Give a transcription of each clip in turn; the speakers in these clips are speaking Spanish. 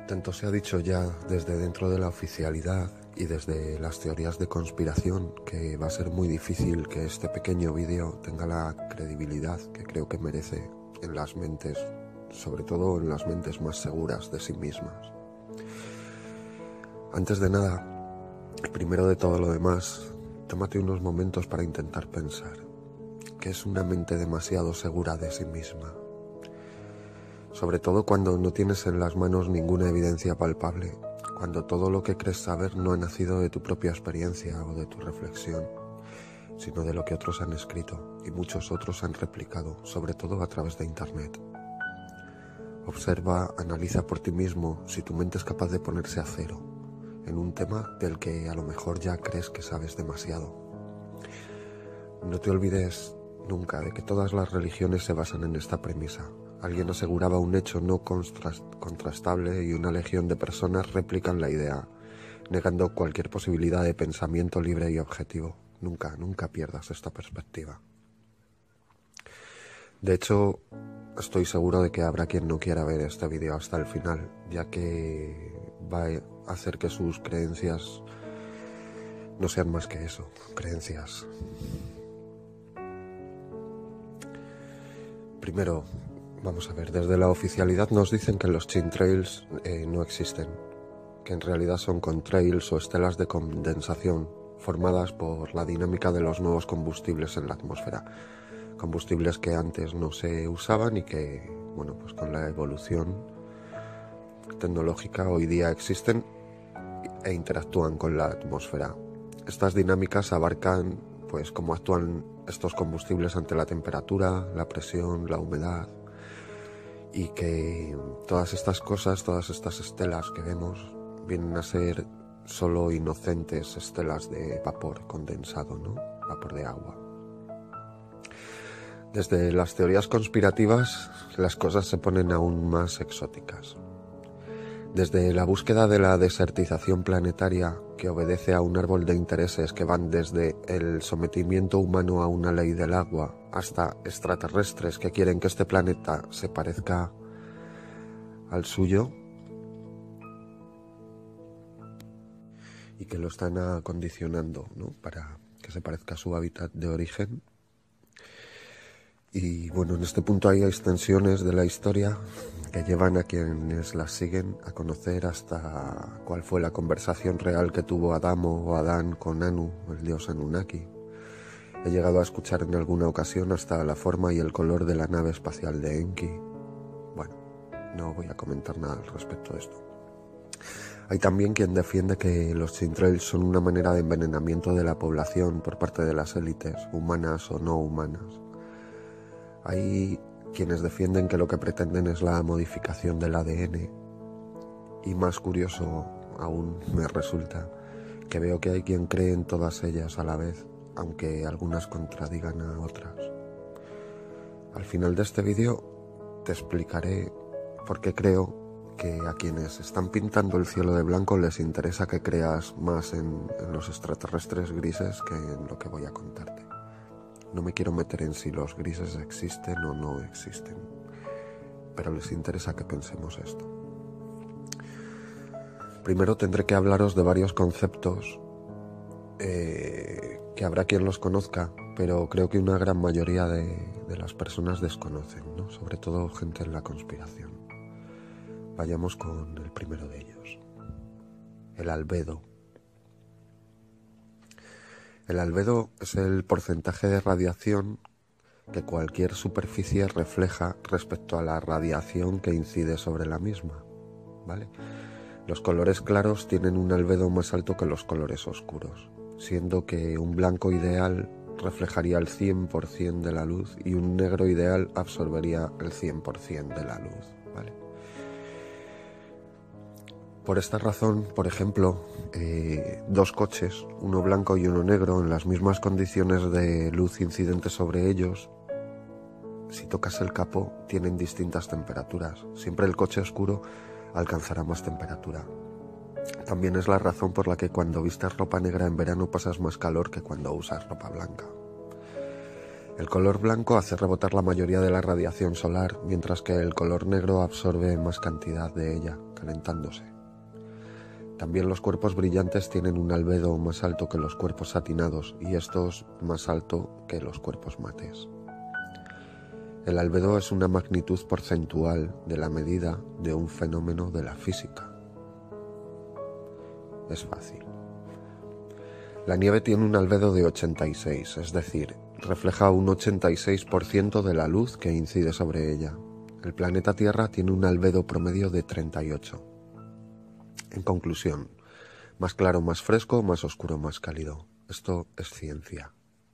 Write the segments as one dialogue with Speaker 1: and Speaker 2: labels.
Speaker 1: Tanto se ha dicho ya desde dentro de la oficialidad y desde las teorías de conspiración que va a ser muy difícil que este pequeño vídeo tenga la credibilidad que creo que merece en las mentes, sobre todo en las mentes más seguras de sí mismas. Antes de nada, primero de todo lo demás, tómate unos momentos para intentar pensar que es una mente demasiado segura de sí misma. Sobre todo cuando no tienes en las manos ninguna evidencia palpable, cuando todo lo que crees saber no ha nacido de tu propia experiencia o de tu reflexión, sino de lo que otros han escrito y muchos otros han replicado, sobre todo a través de Internet. Observa, analiza por ti mismo si tu mente es capaz de ponerse a cero en un tema del que a lo mejor ya crees que sabes demasiado. No te olvides nunca de que todas las religiones se basan en esta premisa. Alguien aseguraba un hecho no contrastable y una legión de personas replican la idea, negando cualquier posibilidad de pensamiento libre y objetivo. Nunca pierdas esta perspectiva. De hecho, estoy seguro de que habrá quien no quiera ver este vídeo hasta el final, ya que va a hacer que sus creencias no sean más que eso, creencias. Primero, vamos a ver, desde la oficialidad nos dicen que los chemtrails no existen, que en realidad son contrails o estelas de condensación formadas por la dinámica de los nuevos combustibles en la atmósfera, combustibles que antes no se usaban y que, bueno, pues con la evolución tecnológica hoy día existen e interactúan con la atmósfera. Estas dinámicas abarcan, pues, cómo actúan estos combustibles ante la temperatura, la presión, la humedad, y que todas estas cosas, todas estas estelas que vemos, vienen a ser solo inocentes estelas de vapor condensado, ¿no? Vapor de agua. Desde las teorías conspirativas, las cosas se ponen aún más exóticas. Desde la búsqueda de la desertización planetaria, que obedece a un árbol de intereses que van desde el sometimiento humano a una ley del agua, hasta extraterrestres que quieren que este planeta se parezca al suyo y que lo están acondicionando, ¿no?, para que se parezca a su hábitat de origen. Y bueno, en este punto hay extensiones de la historia que llevan a quienes las siguen a conocer hasta cuál fue la conversación real que tuvo Adamo o Adán con Anu, el dios Anunnaki. He llegado a escuchar en alguna ocasión hasta la forma y el color de la nave espacial de Enki. Bueno, no voy a comentar nada al respecto de esto. Hay también quien defiende que los chemtrails son una manera de envenenamiento de la población por parte de las élites, humanas o no humanas. Hay quienes defienden que lo que pretenden es la modificación del ADN. Y más curioso aún me resulta que veo que hay quien cree en todas ellas a la vez, aunque algunas contradigan a otras. Al final de este vídeo te explicaré por qué creo que a quienes están pintando el cielo de blanco les interesa que creas más en los extraterrestres grises que en lo que voy a contarte. No me quiero meter en si los grises existen o no existen, pero les interesa que pensemos esto. Primero tendré que hablaros de varios conceptos que habrá quien los conozca, pero creo que una gran mayoría de las personas desconocen, ¿no?, sobre todo gente en la conspiración. Vayamos con el primero de ellos, el albedo. El albedo es el porcentaje de radiación que cualquier superficie refleja respecto a la radiación que incide sobre la misma, ¿vale? Los colores claros tienen un albedo más alto que los colores oscuros, siendo que un blanco ideal reflejaría el 100% de la luz y un negro ideal absorbería el 100% de la luz, ¿vale? Por esta razón, por ejemplo, dos coches, uno blanco y uno negro, en las mismas condiciones de luz incidente sobre ellos, si tocas el capó, tienen distintas temperaturas. Siempre el coche oscuro alcanzará más temperatura. También es la razón por la que cuando vistes ropa negra en verano pasas más calor que cuando usas ropa blanca. El color blanco hace rebotar la mayoría de la radiación solar, mientras que el color negro absorbe más cantidad de ella, calentándose. También los cuerpos brillantes tienen un albedo más alto que los cuerpos satinados y estos más alto que los cuerpos mates. El albedo es una magnitud porcentual de la medida de un fenómeno de la física. Es fácil. La nieve tiene un albedo de 86, es decir, refleja un 86% de la luz que incide sobre ella. El planeta Tierra tiene un albedo promedio de 38. En conclusión, más claro, más fresco, más oscuro, más cálido. Esto es ciencia.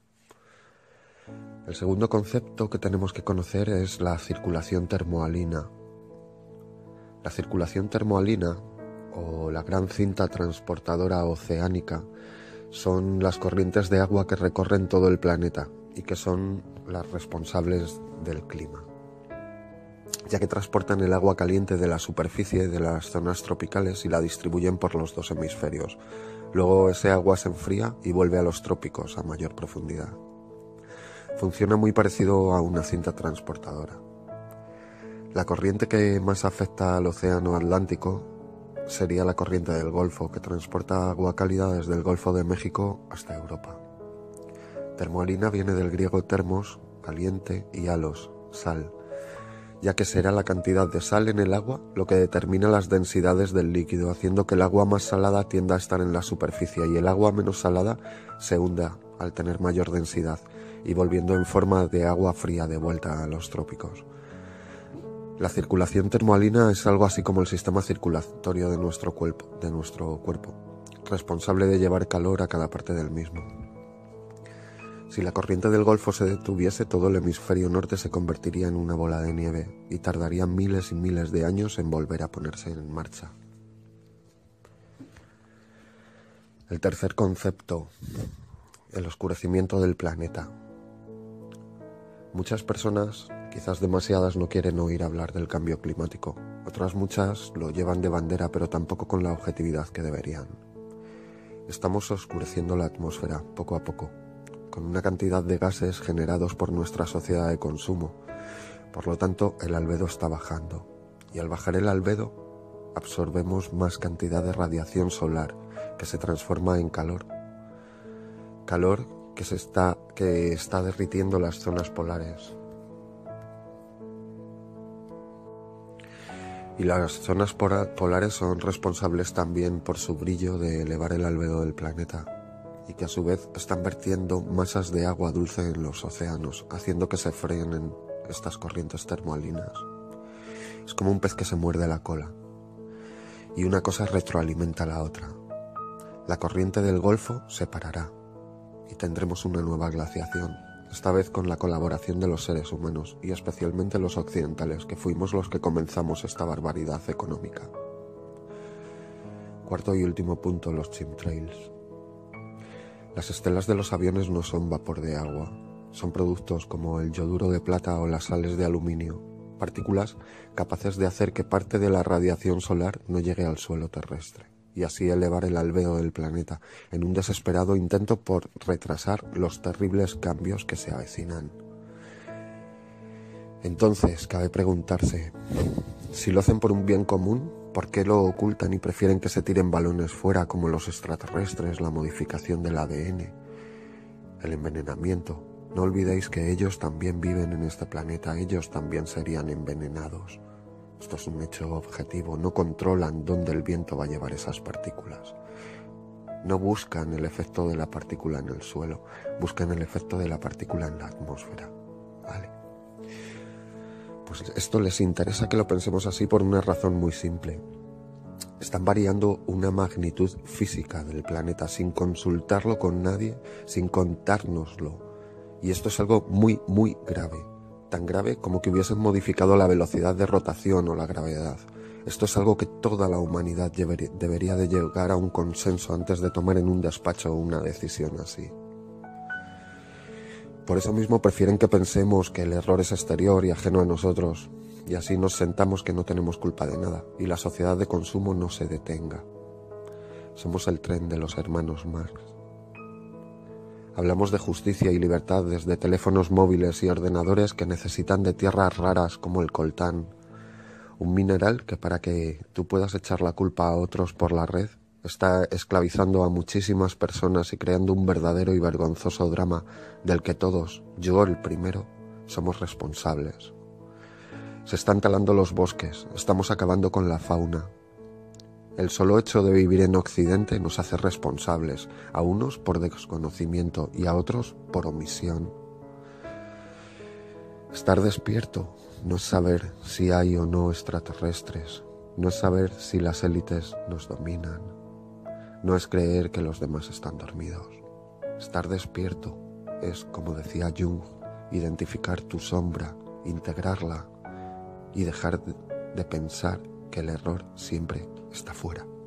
Speaker 1: El segundo concepto que tenemos que conocer es la circulación termohalina. La circulación termohalina, o la gran cinta transportadora oceánica, son las corrientes de agua que recorren todo el planeta y que son las responsables del clima, ya que transportan el agua caliente de la superficie de las zonas tropicales y la distribuyen por los dos hemisferios. Luego ese agua se enfría y vuelve a los trópicos a mayor profundidad. Funciona muy parecido a una cinta transportadora. La corriente que más afecta al océano Atlántico sería la corriente del Golfo, que transporta agua cálida desde el Golfo de México hasta Europa. Termohalina viene del griego termos, caliente, y halos, sal, ya que será la cantidad de sal en el agua lo que determina las densidades del líquido, haciendo que el agua más salada tienda a estar en la superficie y el agua menos salada se hunda al tener mayor densidad y volviendo en forma de agua fría de vuelta a los trópicos. La circulación termohalina es algo así como el sistema circulatorio de nuestro cuerpo, responsable de llevar calor a cada parte del mismo. Si la corriente del Golfo se detuviese, todo el hemisferio norte se convertiría en una bola de nieve y tardaría miles y miles de años en volver a ponerse en marcha. El tercer concepto, el oscurecimiento del planeta. Muchas personas, quizás demasiadas, no quieren oír hablar del cambio climático. Otras muchas lo llevan de bandera, pero tampoco con la objetividad que deberían. Estamos oscureciendo la atmósfera poco a poco, con una cantidad de gases generados por nuestra sociedad de consumo. Por lo tanto, el albedo está bajando. Y al bajar el albedo, absorbemos más cantidad de radiación solar, que se transforma en calor. Calor que está derritiendo las zonas polares. Y las zonas polares son responsables también por su brillo de elevar el albedo del planeta, y que a su vez están vertiendo masas de agua dulce en los océanos, haciendo que se frenen estas corrientes termohalinas. Es como un pez que se muerde la cola, y una cosa retroalimenta a la otra. La corriente del Golfo se parará, y tendremos una nueva glaciación, esta vez con la colaboración de los seres humanos, y especialmente los occidentales, que fuimos los que comenzamos esta barbaridad económica. Cuarto y último punto, los chemtrails. Las estelas de los aviones no son vapor de agua, son productos como el yoduro de plata o las sales de aluminio, partículas capaces de hacer que parte de la radiación solar no llegue al suelo terrestre, y así elevar el albedo del planeta en un desesperado intento por retrasar los terribles cambios que se avecinan. Entonces, cabe preguntarse, si lo hacen por un bien común, ¿por qué lo ocultan y prefieren que se tiren balones fuera como los extraterrestres, la modificación del ADN, el envenenamiento? No olvidéis que ellos también viven en este planeta, ellos también serían envenenados. Esto es un hecho objetivo, no controlan dónde el viento va a llevar esas partículas. No buscan el efecto de la partícula en el suelo, buscan el efecto de la partícula en la atmósfera. ¿Vale? Pues esto les interesa que lo pensemos así por una razón muy simple. Están variando una magnitud física del planeta sin consultarlo con nadie, sin contárnoslo. Y esto es algo muy, muy grave. Tan grave como que hubiesen modificado la velocidad de rotación o la gravedad. Esto es algo que toda la humanidad debería de llegar a un consenso antes de tomar en un despacho una decisión así. Por eso mismo prefieren que pensemos que el error es exterior y ajeno a nosotros, y así nos sentamos que no tenemos culpa de nada, y la sociedad de consumo no se detenga. Somos el tren de los hermanos Marx. Hablamos de justicia y libertad desde teléfonos móviles y ordenadores que necesitan de tierras raras como el coltán, un mineral que para que tú puedas echar la culpa a otros por la red está esclavizando a muchísimas personas y creando un verdadero y vergonzoso drama del que todos, yo el primero, somos responsables. Se están talando los bosques, estamos acabando con la fauna. El solo hecho de vivir en Occidente nos hace responsables, a unos por desconocimiento y a otros por omisión. Estar despierto no es saber si hay o no extraterrestres, no es saber si las élites nos dominan, no es creer que los demás están dormidos. Estar despierto es, como decía Jung, identificar tu sombra, integrarla y dejar de pensar que el error siempre está fuera.